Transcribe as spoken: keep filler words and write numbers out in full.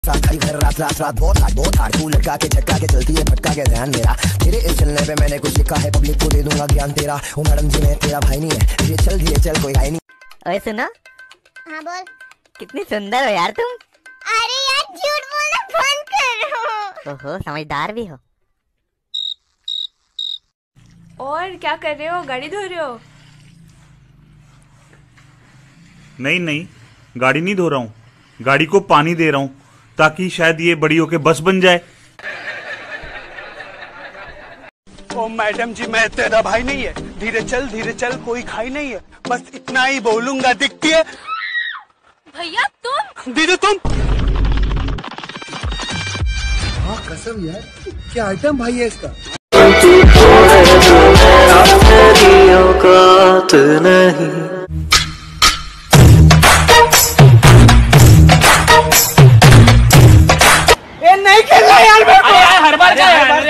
घर रात रात रात बहुत हार्ड बहुत हार्ड तू लटका के झटका के चलती है भटका के ध्यान मेरा तेरे इस चलने पे मैंने कुछ लिखा है पब्लिक को दे दूंगा ज्ञान तेरा ओ मैडम जी मैं तेरा भाई नहीं है धीरे चल धीरे चल कोई भाई नहीं। ओए सुनो। हाँ बोल। कितनी सुंदर हो यार तुम। अरे यार झूठ बोलना बंद करो। ओहो समझदार भी हो। और क्या कर रहे हो, गाड़ी धो रहे हो? नहीं नहीं गाड़ी नहीं धो रहा हूँ, गाड़ी को पानी दे रहा हूँ ताकि शायद ये बड़ी होके बस बन जाए। ओ मैडम जी मैं तेरा भाई नहीं है, धीरे चल धीरे चल कोई खाई नहीं है, बस इतना ही बोलूंगा। दिखती है भैया तुम? दीदी तुम? हाँ कसम यार क्या आइटम भाई है इसका। नहीं खेलना यार मेरे को।